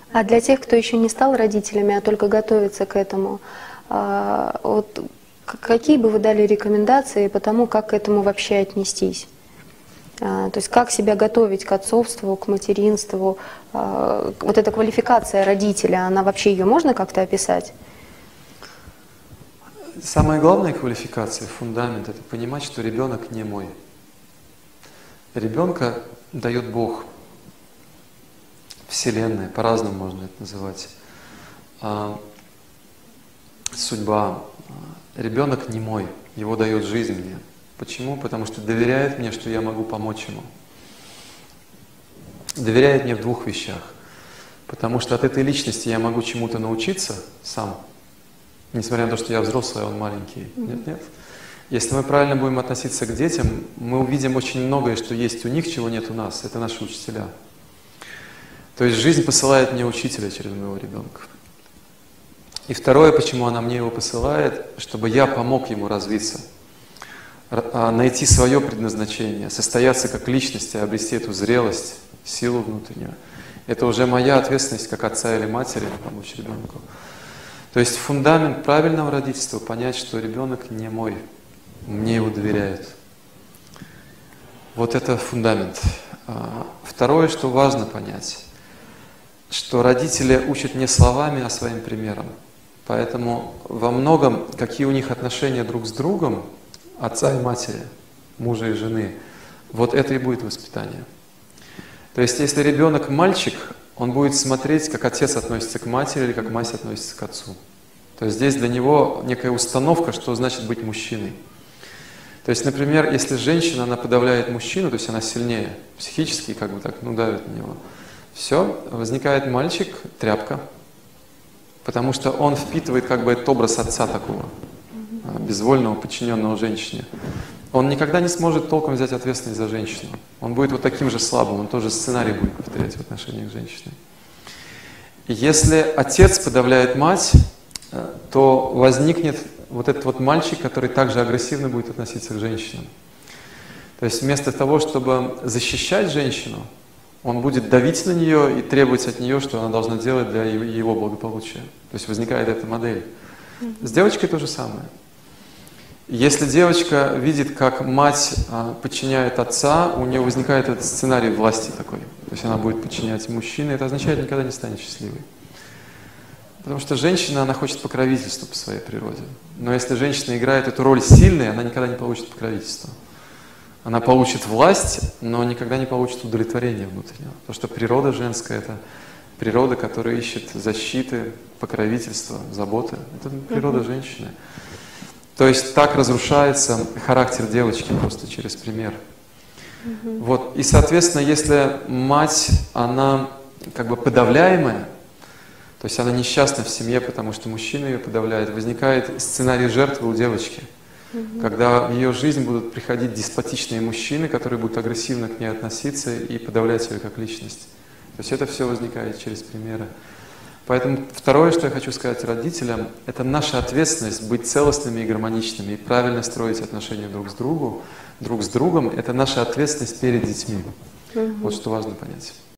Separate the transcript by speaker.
Speaker 1: А для тех, кто еще не стал родителями, а только готовится к этому, вот какие бы вы дали рекомендации по тому, как к этому вообще отнестись? То есть как себя готовить к отцовству, к материнству? Вот эта квалификация родителя, она вообще ее можно как-то описать?
Speaker 2: Самая главная квалификация, фундамент, это понимать, что ребенок не мой. Ребенка дает Бог, Вселенная, по-разному можно это называть. Судьба. Ребенок не мой, его дает жизнь мне. Почему? Потому что доверяет мне, что я могу помочь ему. Доверяет мне в двух вещах. Потому что от этой личности я могу чему-то научиться сам, несмотря на то, что я взрослый, а он маленький. Нет. Если мы правильно будем относиться к детям, мы увидим очень многое, что есть у них, чего нет у нас. Это наши учителя. То есть жизнь посылает мне учителя через моего ребенка. И второе, почему она мне его посылает, чтобы я помог ему развиться, найти свое предназначение, состояться как личность, обрести эту зрелость, силу внутреннюю. Это уже моя ответственность как отца или матери помочь ребенку. То есть фундамент правильного родительства — понять, что ребенок не мой, мне его доверяют. Вот это фундамент. Второе, что важно понять, что родители учат не словами, а своим примером. Поэтому во многом, какие у них отношения друг с другом, отца и матери, мужа и жены, вот это и будет воспитание. То есть, если ребенок мальчик, он будет смотреть, как отец относится к матери или как мать относится к отцу. То есть здесь для него некая установка, что значит быть мужчиной. То есть, например, если женщина, она подавляет мужчину, то есть она сильнее, психически как бы так, давит на него, все, возникает мальчик, тряпка, потому что он впитывает как бы этот образ отца такого, безвольного, подчиненного женщине. Он никогда не сможет толком взять ответственность за женщину. Он будет вот таким же слабым, он тоже сценарий будет повторять в отношениях с женщиной. И если отец подавляет мать, то возникнет вот этот вот мальчик, который также агрессивно будет относиться к женщинам. То есть вместо того, чтобы защищать женщину, он будет давить на нее и требовать от нее, что она должна делать для его благополучия. То есть возникает эта модель. С девочкой то же самое. Если девочка видит, как мать подчиняет отца, у нее возникает этот сценарий власти такой. То есть она будет подчинять мужчине, это означает, никогда не станет счастливой. Потому что женщина, она хочет покровительства по своей природе. Но если женщина играет эту роль сильной, она никогда не получит покровительства. Она получит власть, но никогда не получит удовлетворения внутреннего. Потому что природа женская — это природа, которая ищет защиты, покровительства, заботы. Это природа женщины. То есть так разрушается характер девочки просто через пример. Вот. И, соответственно, если мать, она как бы подавляемая, то есть она несчастна в семье, потому что мужчина ее подавляет, возникает сценарий жертвы у девочки, когда в ее жизнь будут приходить деспотичные мужчины, которые будут агрессивно к ней относиться и подавлять ее как личность. То есть это все возникает через примеры. Поэтому второе, что я хочу сказать родителям, это наша ответственность быть целостными и гармоничными, и правильно строить отношения друг с другом. Это наша ответственность перед детьми. Вот что важно понять.